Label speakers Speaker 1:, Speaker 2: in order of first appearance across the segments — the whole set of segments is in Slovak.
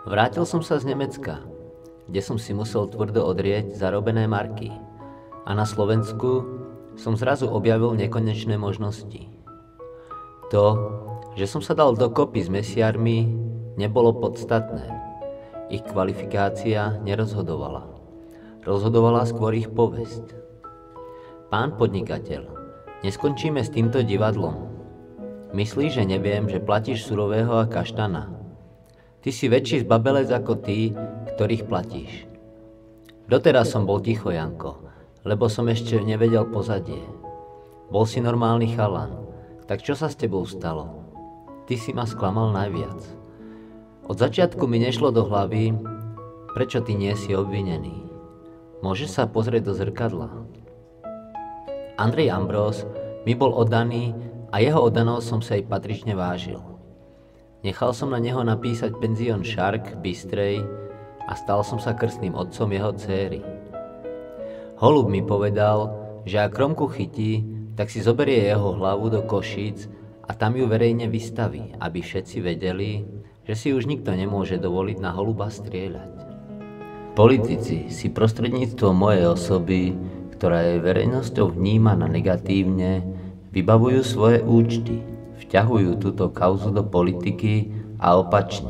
Speaker 1: Vrátil som sa z Nemecka, kde som si musel tvrdo odrieť zarobené marky. A na Slovensku som zrazu objavil nekonečné možnosti. To, že som sa dal dokopy s mesiarmi, nebolo podstatné. Ich kvalifikácia nerozhodovala. Rozhodovala skôr ich povesť. Pán podnikateľ, neskončíme s týmto divadlom. Myslíš, že neviem, že platíš surového a kaštana? Ty si väčší zbabelec ako tí, ktorých platíš. Doteraz som bol ticho, Janko, lebo som ešte nevedel pozadie. Bol si normálny chalan, tak čo sa s tebou stalo? Ty si ma sklamal najviac. Od začiatku mi nešlo do hlavy, prečo ty nie si obvinený. Môžeš sa pozrieť do zrkadla. Andrej Ambróz mi bol oddaný a jeho oddanosť som sa jej patrične vážil. Nechal som na neho napísať penzión Šark v Bystrej a stal som sa krstným otcom jeho dcéry. Holub mi povedal, že ak Romku chytí, tak si zoberie jeho hlavu do Košíc a tam ju verejne vystaví, aby všetci vedeli, že si už nikto nemôže dovoliť na holuba strieľať. Politici si prostredníctvom mojej osoby, ktorá je verejnosťou vnímaná negatívne, vybavujú svoje účty, vťahujú túto kauzu do politiky a opačne.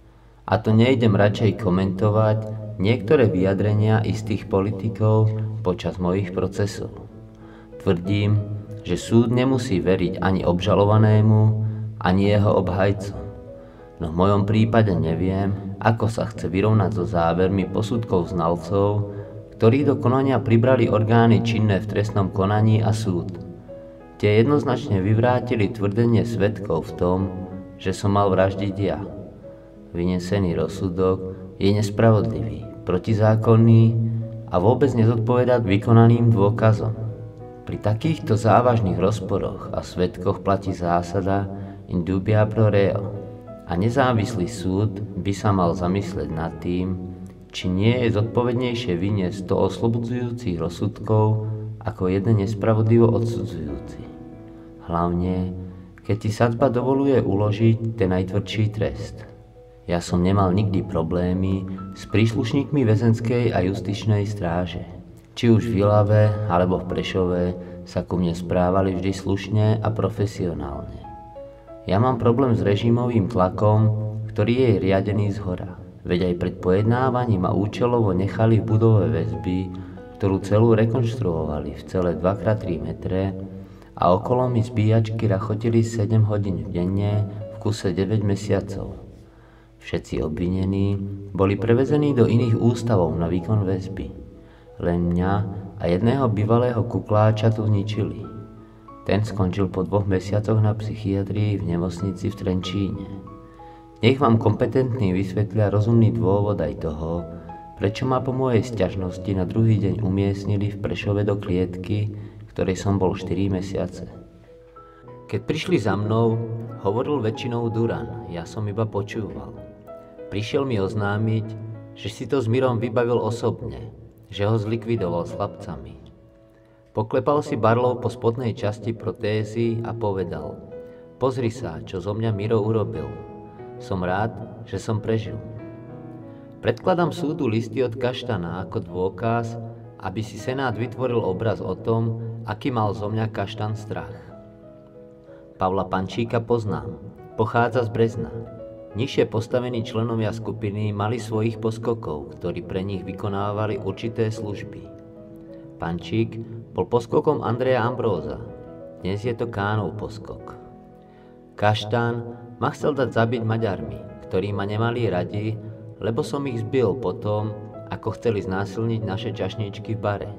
Speaker 1: A to nejdem radšej komentovať niektoré vyjadrenia istých politikov počas mojich procesov. Tvrdím, že súd nemusí veriť ani obžalovanému, ani jeho obhajcom. No v mojom prípade neviem, ako sa chce vyrovnať so závermi posudkov znalcov, ktorí do konania pribrali orgány činné v trestnom konaní a súd. Tie jednoznačne vyvrátili tvrdenie svedkov v tom, že som mal vraždiť ja. Vynesený rozsudok je nespravodlivý, protizákonný a vôbec nezodpovedá vykonaným dôkazom. Pri takýchto závažných rozporoch a svedkoch platí zásada in dubia pro reo a nezávislý súd by sa mal zamyslieť nad tým, či nie je zodpovednejšie vyniesť 100 oslobodzujúcich rozsudkov ako jeden nespravodlivo odsudzujúci. Hlavne, keď ti sadzba dovoluje uložiť ten najtvrdší trest. Ja som nemal nikdy problémy s príslušníkmi väzenskej a justičnej stráže. Či už v Ilave alebo v Prešove sa ku mne správali vždy slušne a profesionálne. Ja mám problém s režimovým tlakom, ktorý je riadený zhora. Veď aj pred pojednávaním ma účelovo nechali v budove väzby, ktorú celú rekonštruovali v celé 2x3 metre a okolo mi zbíjačky rachotili 7 hodín denne v kuse 9 mesiacov. Všetci obvinení boli prevezení do iných ústavov na výkon väzby. Len mňa a jedného bývalého kukláča tu zničili. Ten skončil po 2 mesiacoch na psychiatrii v nemocnici v Trenčíne. Nech vám kompetentní vysvetlia rozumný dôvod aj toho, prečo ma po mojej sťažnosti na druhý deň umiestnili v Prešove do klietky, v ktorej som bol 4 mesiace. Keď prišli za mnou, hovoril väčšinou Duran, ja som iba počúval. Prišiel mi oznámiť, že si to s Mirom vybavil osobne, že ho zlikvidoval s chlapcami. Poklepal si barlov po spodnej časti protézy a povedal: pozri sa, čo zo mňa Miro urobil. Som rád, že som prežil. Predkladám súdu listy od Kaštana ako dôkaz, aby si Senát vytvoril obraz o tom, aký mal zo mňa Kaštan strach. Pavla Pančíka poznám, pochádza z Brezna. Nižšie postavení členovia skupiny mali svojich poskokov, ktorí pre nich vykonávali určité služby. Pančík bol poskokom Andreja Ambróza, dnes je to Kánov poskok. Kaštán ma chcel dať zabiť Maďarmi, ktorí ma nemali radi, lebo som ich zbil potom, ako chceli znásilniť naše čašničky v bare.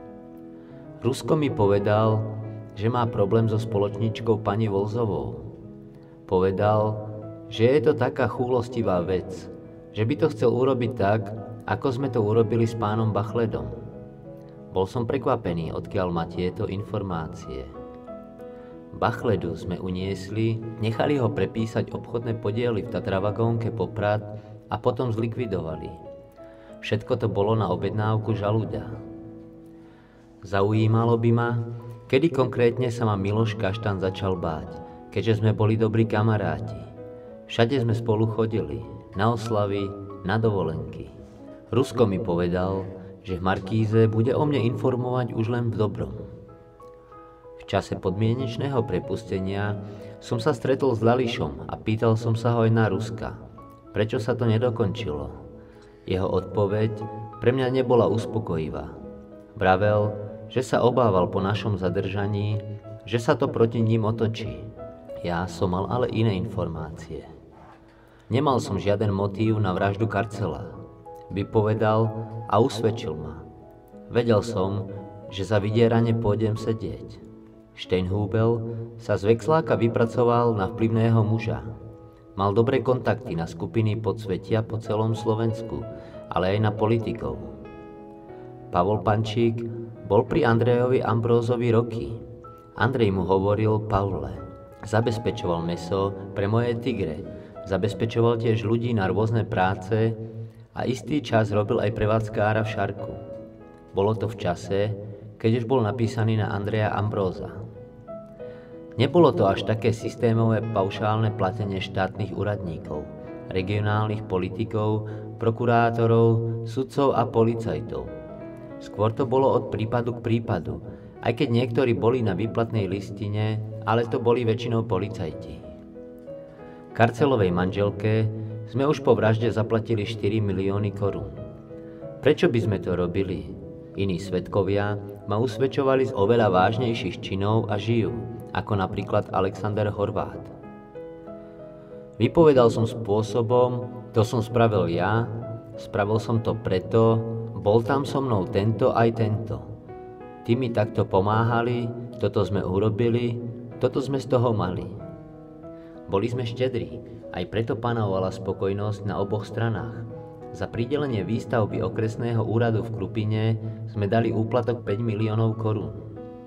Speaker 1: Rusko mi povedal, že má problém so spoločníčkou pani Volzovou. Povedal, že je to taká chúlostivá vec, že by to chcel urobiť tak, ako sme to urobili s pánom Bachledom. Bol som prekvapený, odkiaľ má tieto informácie. Bachledu sme uniesli, nechali ho prepísať obchodné podiely v Tatravagónke Poprad a potom zlikvidovali. Všetko to bolo na objednávku žalúďa. Zaujímalo by ma, kedy konkrétne sa ma Miloš Kaštan začal báť, keďže sme boli dobrí kamaráti. Všade sme spolu chodili. na oslavy, na dovolenky. Rusko mi povedal, že v Markíze bude o mne informovať už len v dobrom. V čase podmienečného prepustenia som sa stretol s Lališom a pýtal som sa ho aj na Ruska. Prečo sa to nedokončilo? Jeho odpoveď pre mňa nebola uspokojivá. Vravel, že sa obával po našom zadržaní, že sa to proti ním otočí. Ja som mal ale iné informácie. Nemal som žiaden motív na vraždu Karcela. Vypovedal a usvedčil ma. Vedel som, že za vydieranie pôjdem sedieť. Steinhubel sa z Vexláka vypracoval na vplyvného muža. Mal dobré kontakty na skupiny podsvetia po celom Slovensku, ale aj na politikov. Pavol Pančík bol pri Andrejovi Ambrózovi roky. Andrej mu hovoril Pavle. Zabezpečoval mäso pre moje tigre. Zabezpečoval tiež ľudí na rôzne práce a istý čas robil aj prevádzkára v Šarku. Bolo to v čase, keď už bol napísaný na Andreja Ambróza. Nebolo to až také systémové paušálne platenie štátnych úradníkov, regionálnych politikov, prokurátorov, sudcov a policajtov. Skôr to bolo od prípadu k prípadu, aj keď niektorí boli na výplatnej listine, ale to boli väčšinou policajti. Karcelovej manželke sme už po vražde zaplatili 4 milióny korún. Prečo by sme to robili? Iní svedkovia ma usvedčovali z oveľa vážnejších činov a žijú, ako napríklad Alexander Horvát. Vypovedal som spôsobom, to som spravil ja, spravil som to preto, bol tam so mnou tento aj tento. Tí mi takto pomáhali, toto sme urobili, toto sme z toho mali. Boli sme štedrí, aj preto panovala spokojnosť na oboch stranách. Za pridelenie výstavby okresného úradu v Krupine sme dali úplatok 5 miliónov korún.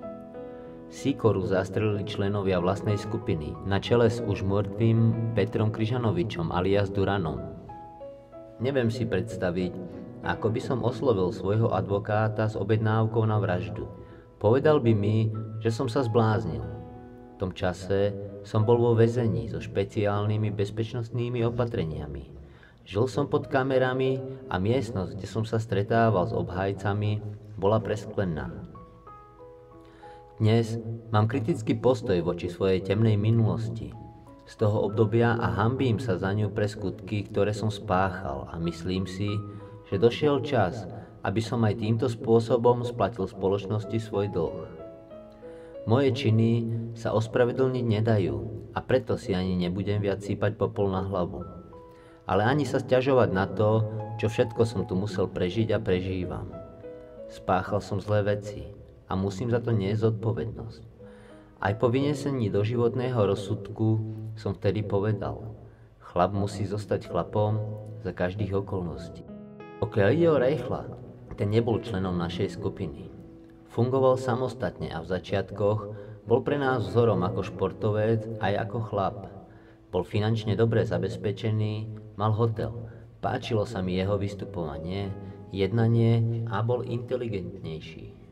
Speaker 1: Sikoru zastrelili členovia vlastnej skupiny, na čele s už mŕtvým Petrom Kryžanovičom alias Duranom. Neviem si predstaviť, ako by som oslovil svojho advokáta s objednávkou na vraždu. Povedal by mi, že som sa zbláznil. V tom čase som bol vo väzení so špeciálnymi bezpečnostnými opatreniami. Žil som pod kamerami a miestnosť, kde som sa stretával s obhajcami, bola presklená. Dnes mám kritický postoj voči svojej temnej minulosti z toho obdobia a hanbím sa za ňu pre skutky, ktoré som spáchal a myslím si, že došiel čas, aby som aj týmto spôsobom splatil spoločnosti svoj dlh. Moje činy sa ospravedlniť nedajú a preto si ani nebudem viac sypať popol na hlavu. Ale ani sa sťažovať na to, čo všetko som tu musel prežiť a prežívam. Spáchal som zlé veci a musím za to niesť zodpovednosť. Aj po vynesení doživotného rozsudku som vtedy povedal, chlap musí zostať chlapom za každých okolností. Pokiaľ ide o Reichla, ten nebol členom našej skupiny. Fungoval samostatne a v začiatkoch bol pre nás vzorom ako športovec aj ako chlap. Bol finančne dobre zabezpečený, mal hotel, páčilo sa mi jeho vystupovanie, jednanie a bol inteligentnejší.